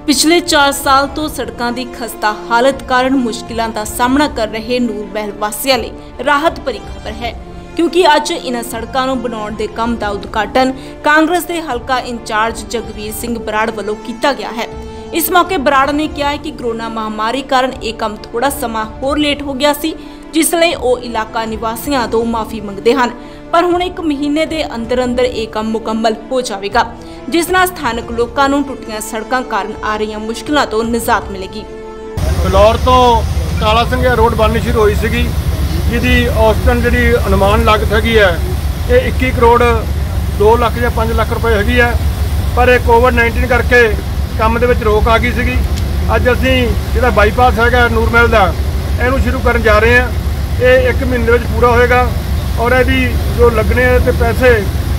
पिछले 4 साल तो सड़कों की खस्ता हालत कारण मुश्किलों का सामना कर रहे नूर महल वासियों लिए राहत भरी खबर है, क्योंकि अज इन सड़कों को बनाने के काम का उद्घाटन कांग्रेस के हलका इंचार्ज जगवीर सिंह बराड़ वालों किया गया है। इस मौके बराड़ ने कहा है कि कोरोना महामारी कारण यह काम थोड़ा समा होर लेट हो गया सी, जिसलिए वो इलाका निवासियों तो माफी मंगते हैं, पर हुण 1 महीने के अंदर अंदर यह काम मुकम्मल हो जाएगा, जिस नाल स्थानक लोगों को टुटियां सड़कों कारण आ रही मुश्किलों तो निजात मिलेगी। फिलौर तो काला संघिया रोड बननी शुरू हुई सी, जिहदी औसतन जी अनुमान लागत हैगी है ये 21 करोड़ 2 लाख या 5 लाख रुपए हैगी है, पर कोविड-19 करके काम दे विच रोक आ गई सी। अज असीं जिहड़ा बाईपास हैगा नूर महल दा इहनूं शुरू करन जा रहे हैं। ये 1 महीने दे विच पूरा होएगा और यदि जो लगने ते पैसे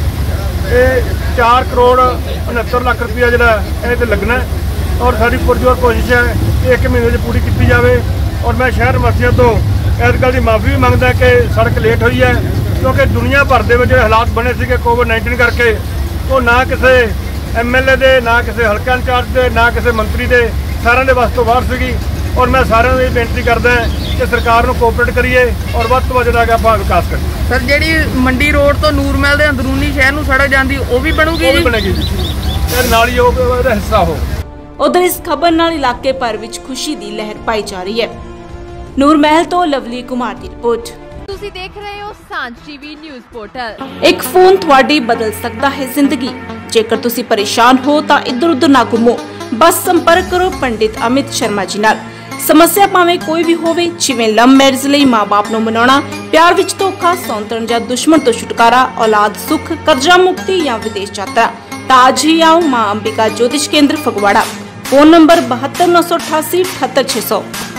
ये 4 करोड़ 69 लाख रुपया जिहड़ा ये लगना है और साडी पुरजोर कोशिश है कि 1 महीने में पूरी की जाए। और मैं शहर वासियों तो इस गल की माफ़ी भी मंगदा कि सड़क लेट हुई है, क्योंकि दुनिया भर के जो हालात बने थे कोविड-19 करके तो ना किसी MLA दे ना किसी हल्का इंचार्ज दे ना किसी मंत्री दे सारे दे बस तो बाहर सी। और मैं सारिਆਂ ਨੂੰ बेनती करदा कि सरकार ਨੂੰ कोऑपरेट करिए और ਵੱਧ ਤੋਂ ਵੱਧ ਜਿਹੜਾ ਆਪਾਂ विकास करिए। सर ਜਿਹੜੀ ਮੰਡੀ ਰੋਡ ਤੋਂ ਨੂਰ महल ਦੇ ਅੰਦਰੂਨੀ ਸ਼ਹਿਰ ਨੂੰ ਸੜਕ ਜਾਂਦੀ ਉਹ ਵੀ ਬਣੂਗੀ ਜੀ? ਬਣੇਗੀ ਜੀ, ਇਹ ਨਾਲ ਹੀ ਉਹਦਾ ਹਿੱਸਾ ਹੋ। उधर इस खबर नाल इलाके भर विच खुशी दी लहर पाई जा रही है। ਨੂਰ महल तो लवली कुमार की रिपोर्ट। ਤੁਸੀਂ देख रहे हो सांझ टीवी न्यूज़ पोर्टल। एक फोन थोड़ी बदल सकता है जिंदगी। जेकर तुसी परेशान हो तो इधर उधर ना घूमो, बस संपर्क करो पंडित अमित शर्मा जी नाल। समस्या भावें कोई भी होवे, जिवें लव मैरिज लई मां बाप नूं मनाउणा, प्यार विच धोखा, सौंतरण जां दुश्मन तो छुटकारा, औलाद सुख, कर्जा मुक्ति या विदेश यात्रा, ताज ही आओ मां अंबिका ज्योतिष केंद्र फगवाड़ा। Phone number 72 988 78 600।